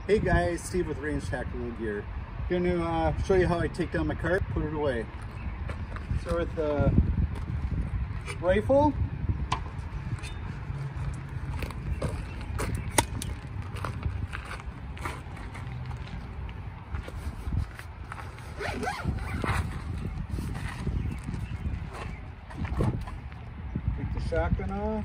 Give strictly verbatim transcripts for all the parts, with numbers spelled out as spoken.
Hey guys, Steve with Range Tactical Gear. Gonna uh, show you how I take down my cart, put it away. So with the rifle, take the shotgun off.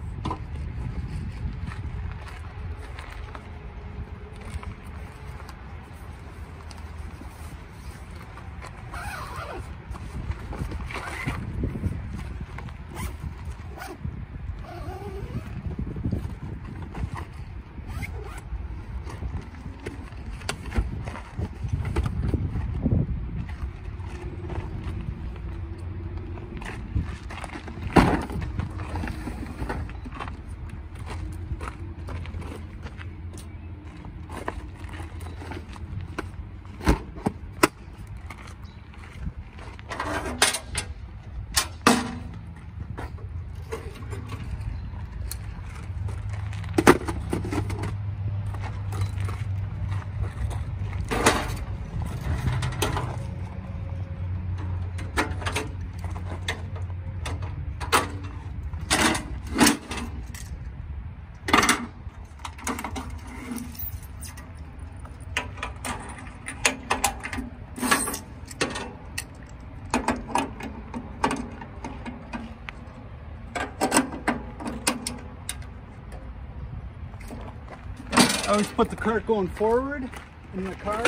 I always put the cart going forward in the car.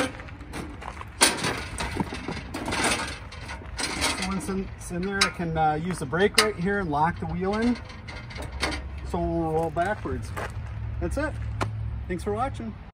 So once it's in there, I can uh, use the brake right here and lock the wheel in. So we'll roll backwards. That's it. Thanks for watching.